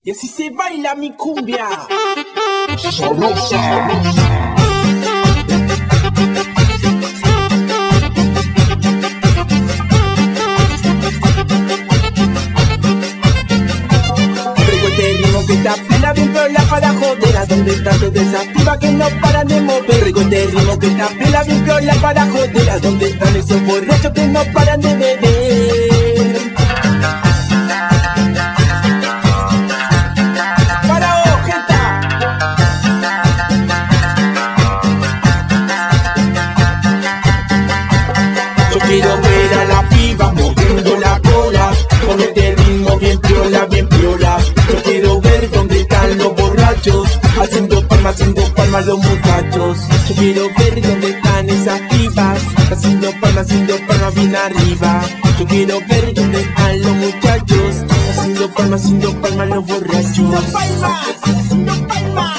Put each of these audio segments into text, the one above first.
Y así se baila mi cumbia. Sabrosa. Que esta pila bien piola para joder. ¿A dónde está toda esa piba que no paran de mover? Rico este ritmo que esta pila bien piola para joder. ¿A dónde están esos borrachos que no paran de beber? ¡Para ojeta! Yo quiero ver a la piba moviendo la cola con este ritmo bien piola, bien piola. Yo quiero ver dónde están los borrachos haciendo palmas los muchachos. Yo quiero ver dónde están esas pibas haciendo palmas bien arriba. Yo quiero ver dónde están los muchachos haciendo palmas los borrachos. Haciendo palmas.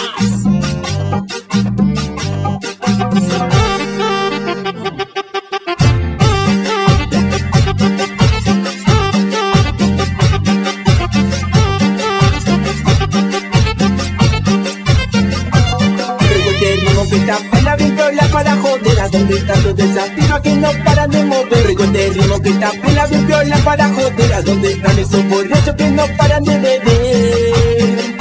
Que esta pila bien piola para joder. ¿A dónde están todas esas pibas que no paran de mover? Rico este ritmo que esta pila bien piola para joder. ¿A dónde están esos borrachos que no paran de beber?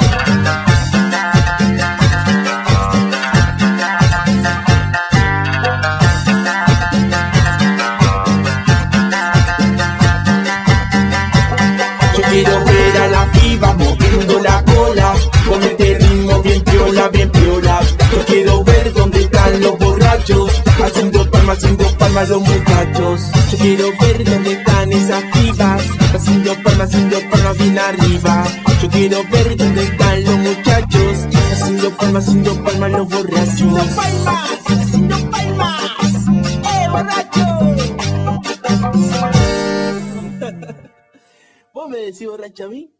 Yo quiero ver a la piba moviendo la cola con este ritmo bien piola, bien piola. Yo quiero ver dónde están los borrachos haciendo palmas los muchachos. Yo quiero ver dónde están esas pibas haciendo palmas bien arriba. Yo quiero ver dónde están los muchachos haciendo palmas los borrachos. Haciendo palmas, borracho. ¿Vos me decís borracho a mí?